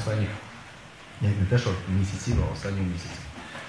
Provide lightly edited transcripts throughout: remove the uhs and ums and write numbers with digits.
останніх, як не те, що місяців, а останніх місяців.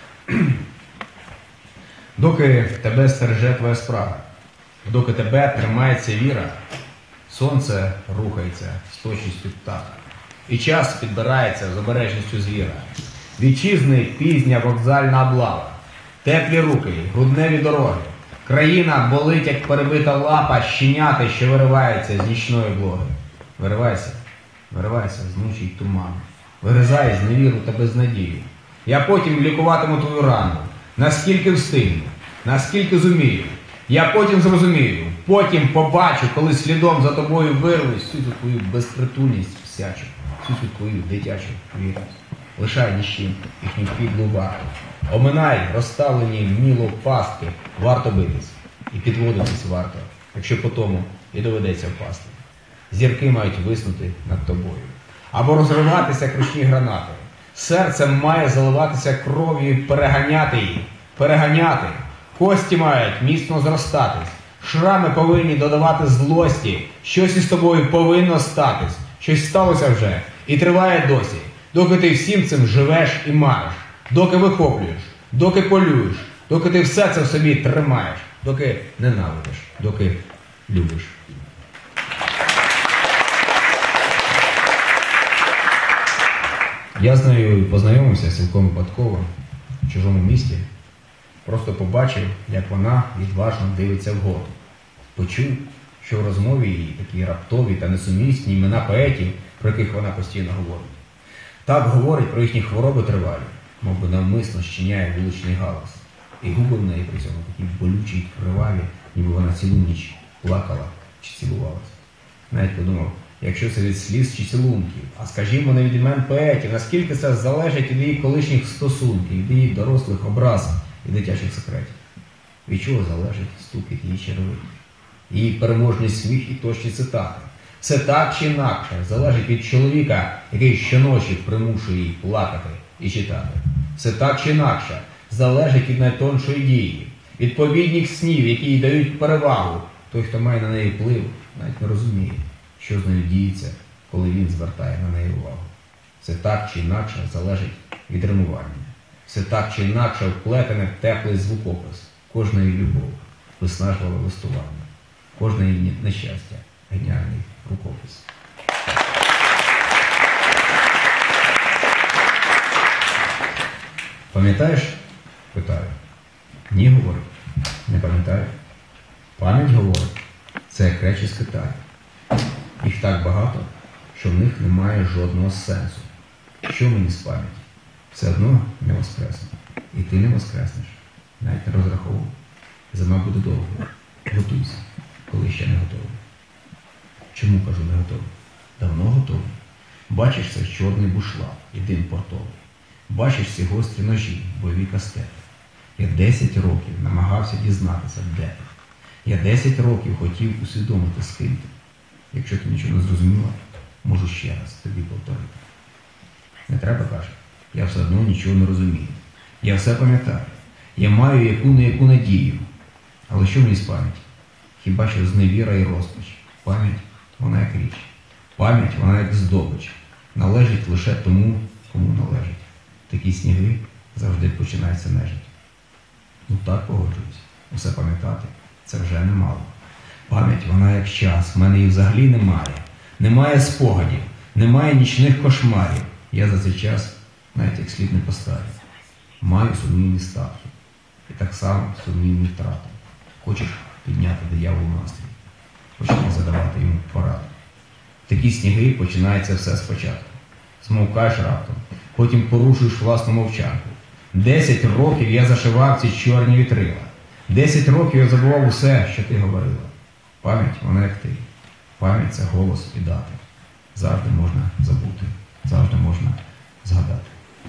Доки тебе стереже твоя справа, доки тебе тримається віра, сонце рухається з точністю птаха. І час підбирається з обережністю звіра. Вітчизни пізня вокзальна облава, теплі руки, грудневі дороги. Країна болить, як перебита лапа, щеняти, що виривається з нічної блоги. Виривайся, виривайся, знучий туман. Вирізай з невіру та безнадію. Я потім лікуватиму твою рану, наскільки встигну, наскільки зумію. Я потім зрозумію, потім побачу, коли слідом за тобою вирвусь всю цю твою безпритульність всячу, всю цю твою дитячу віру. Лишай ніщим їхню підлу варту. Оминай розставлені вміло пастки, варто битись і підводитись варто, якщо по тому і доведеться впасти. Зірки мають виснути над тобою. Або розриватися кручні гранати. Серцем має заливатися кров'ю і переганяти її. Переганяти. Кості мають міцно зростатись. Шрами повинні додавати злості. Щось із тобою повинно статись. Щось сталося вже і триває досі. Доки ти всім цим живеш і мариш. Доки вихоплюєш, доки полюєш, доки ти все це в собі тримаєш. Доки ненавидиш, доки любиш. Я з нею познайомився цілком випадково в чужому місті. Просто побачив, як вона відважно дивиться вгору. Почув, що в розмові її такі раптові та несумісні імена поетів, про яких вона постійно говорить. Так говорить про їхні хвороби тривалі, мов би навмисно щиняє вуличний галас. І губи в неї при цьому такі болючі й криваві, ніби вона цілу ніч плакала чи цілувалась. Навіть подумав, якщо це від сліз чи цілунків, а скажімо, не від імен поетів, наскільки це залежить від її колишніх стосунків, від її дорослих образ і дитячих секретів. Від чого залежить стукіт її черевиків, її переможний сміх і точні цитати. Це так чи інакше залежить від чоловіка, який щоночі примушує її плакати і читати. Це так чи інакше залежить від найтоншої дії, від повідніх снів, які їй дають перевагу. Той, хто має на неї вплив, навіть не розуміє, що з нею діється, коли він звертає на неї увагу. Це так чи інакше залежить від римування. Це так чи інакше вплетене в теплий звукопис, кожна її любов, виснажливе листування, кожне її нещастя, геніальний рукопис. Пам'ятаєш? Питаю. Ні, говорить. Не пам'ятаю. Пам'ять говорить. Це як речі з Китаю. Їх так багато, що в них немає жодного сенсу. Що мені з пам'яті? Все одно не воскресне. І ти не воскреснеш. Навіть не розраховуй. Зима буде довго. Готуйся, коли ще не готовий. Чому, кажу, не готовий? Давно готовий. Бачиш цей чорний бушлат і дим портовий. Бачиш ці гострі ножі, бойові кастети. Я 10 років намагався дізнатися, де ти. Я 10 років хотів усвідомити, з ким ти. Якщо ти нічого не зрозуміла, можу ще раз тобі повторити. Не треба, каже. Я все одно нічого не розумію. Я все пам'ятаю. Я маю яку-не-яку надію. Але що мені з пам'яті? Хіба що зневіра і розпач. Пам'ять, вона як річ. Пам'ять, вона як здобич. Належить лише тому, кому належить. Такі сніги завжди починається нежить. Ну так, погоджуюсь. Усе пам'ятати – це вже немало. Пам'ять, вона як час. В мене її взагалі немає. Немає спогадів. Немає нічних кошмарів. Я за цей час навіть як слід не постарів. Маю сумнівні статки. І так само сумнівні втрати. Хочеш підняти дияволу настрій. Почни задавати йому пораду. Такі сніги починається все спочатку. Змовкаєш раптом. Потім порушуєш власну мовчанку. 10 років я зашивав ці чорні вітрила. 10 років я забував усе, що ти говорила. Пам'ять, вона як ти. Пам'ять – це голос і дати. Завжди можна забути. Завжди можна згадати.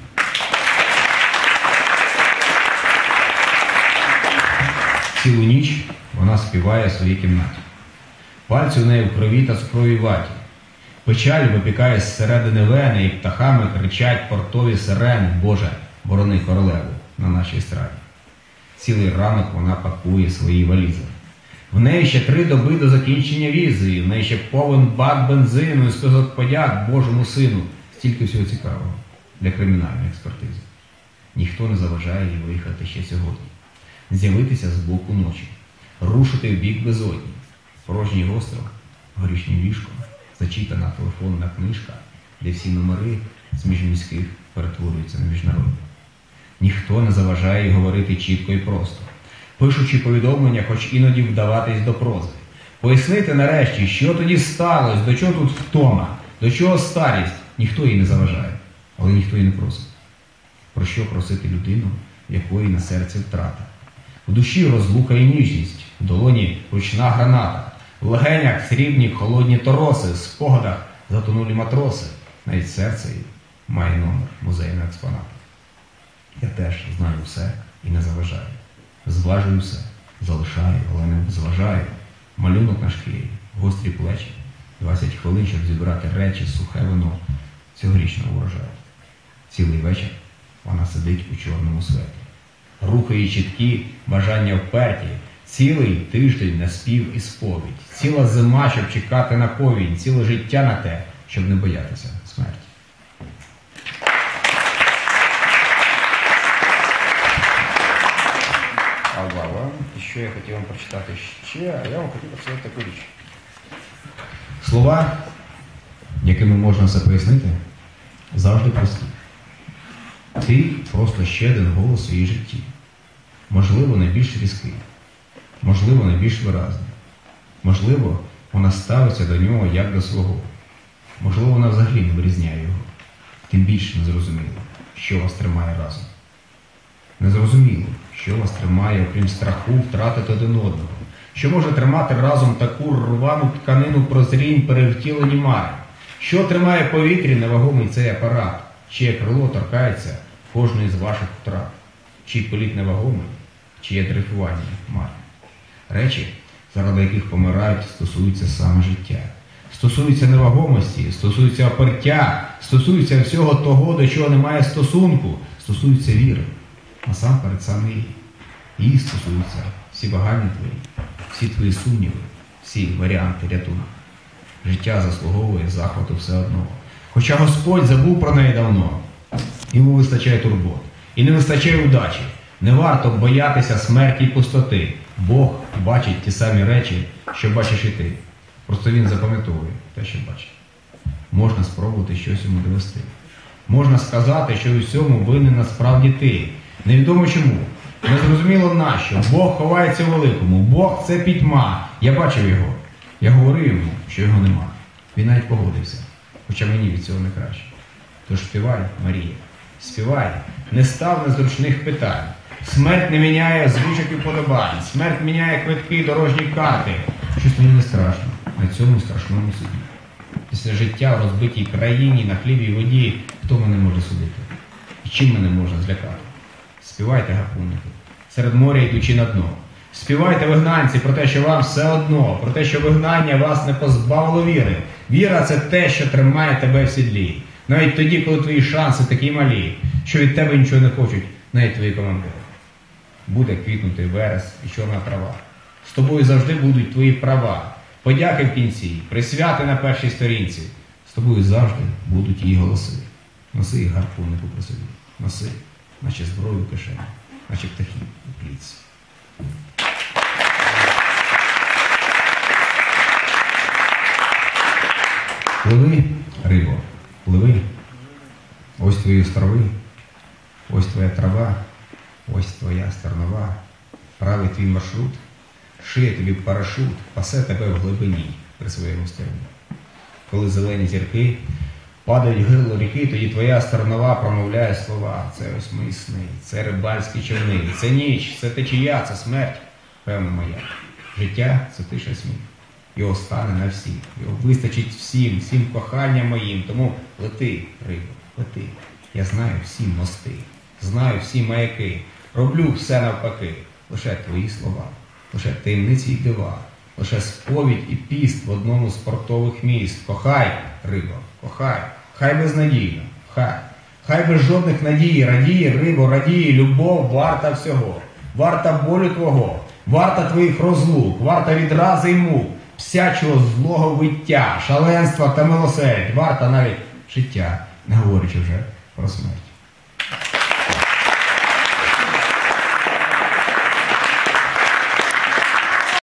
Цілу ніч вона співає в своїй кімнаті. Пальці у неї в крові та цукровій ваті. Печаль випікає зсередини вени, і птахами кричать портові сирени. Боже, борони королеву на нашій естраді. Цілий ранок вона пакує свої валізи. В неї ще 3 доби до закінчення візи, в неї ще повен бак бензину і список подяк Божому Сину. Стільки всього цікавого для кримінальної експертизи. Ніхто не заважає їй виїхати ще сьогодні. З'явитися з боку ночі, рушити в бік безодні. Порожній остров, горішнє ліжко, зачитана телефонна книжка, де всі номери з міжміських перетворюються на міжнародні. Ніхто не заважає їй говорити чітко і просто, пишучи повідомлення, хоч іноді вдаватись до прози. Пояснити нарешті, що тоді сталося, до чого тут втома, до чого старість. Ніхто їй не заважає, але ніхто її не просить. Про що просити людину, в якої на серці втрата? В душі розлука і ніжність, в долоні ручна граната, в легенях срібні холодні тороси, в спогадах затонулі матроси. Навіть серце її має номер музейного експоната. Я теж знаю все і не заважаю. Зважую все, залишаю, але не зважаю. Малюнок на шкірі, гострі плечі, 20 хвилин, щоб зібрати речі, сухе вино цьогорічного урожаю. Цілий вечір вона сидить у чорному светі. Рухи її чіткі, бажання вперті, цілий тиждень на спів і сповідь, ціла зима, щоб чекати на повінь, ціле життя на те, щоб не боятися смерті. І що я хотів вам прочитати ще? Я вам хотів прочитати таку річ. Слова, якими можна все пояснити, завжди прості. Ти просто ще один голос у її житті. Можливо, найбільш різкий. Можливо, найбільш виразний. Можливо, вона ставиться до нього як до свого. Можливо, вона взагалі не вирізняє його. Тим більше не зрозуміло, що вас тримає разом. Незрозуміло, що вас тримає, окрім страху, втратити один одного. Що може тримати разом таку рвану тканину прозрінь перевтілені мари? Що тримає повітрі невагомий цей апарат? Чиє крило торкається кожної з ваших втрат? Чий політ невагомий, чиє дрейфування марне? Речі, заради яких помирають, стосуються саме життя. Стосуються невагомості, стосуються опертя, стосуються всього того, до чого немає стосунку, стосуються віри. Насамперед саме її. Її стосуються всі вагання твої, всі твої сумніви, всі варіанти рятунку. Життя заслуговує захвату все одно. Хоча Господь забув про неї давно. Йому вистачає турбот. І не вистачає удачі. Не варто боятися смерті й пустоти. Бог бачить ті самі речі, що бачиш і ти. Просто Він запам'ятовує те, що бачить. Можна спробувати щось йому довести. Можна сказати, що у всьому винен насправді ти. Невідомо чому. Незрозуміло нащо. Бог ховається у великому. Бог – це пітьма. Я бачив його. Я говорив йому, що його нема. Він навіть погодився. Хоча мені від цього не краще. Тож співай, Марія. Співай. Не став незручних питань. Смерть не міняє звичок і вподобань. Смерть міняє квитки, дорожні карти. Щось мені не страшно. На цьому страшному суді. Після життя в розбитій країні, на хлібі і воді, хто мене може судити? І чим мене можна злякати? Співайте, гарпунники, серед моря йдучи на дно. Співайте, вигнанці, про те, що вам все одно, про те, що вигнання вас не позбавило віри. Віра – це те, що тримає тебе в сідлі. Навіть тоді, коли твої шанси такі малі, що від тебе нічого не хочуть, навіть твої командири. Буде квітнути верес і чорна трава. З тобою завжди будуть твої права. Подяки в кінці, присвяти на першій сторінці. З тобою завжди будуть її голоси. Носи їх, гарпуннику, при собі. Носи, наче зброю в кишені, наче птахи у клітці. Пливи, рибо, пливи. Ось твої острови, ось твоя трава, ось твоя стернова. Правий твій маршрут, шиє тобі парашут, пасе тебе в глибині при своєму стерні. Коли зелені зірки падають гирло ріки, тоді твоя стернова промовляє слова. Це ось мої сни, це рибальські човни, це ніч, це течія, це смерть, певно моя. Життя – це тиша сміх. Його стане на всіх, його вистачить всім, всім коханням моїм. Тому лети, рибо, лети. Я знаю всі мости, знаю всі маяки, роблю все навпаки. Лише твої слова, лише таємниці й дива, лише сповідь і піст в одному з портових міст. Кохай, рибо, кохай, хай безнадійно, хай без жодних надій, радій, рибо, радій, любов варта всього, варта болю твого, варта твоїх розлук, варта відрази й мук, всячого злого виття, шаленства та милосердь, варта навіть життя. не говорячи вже про смерть.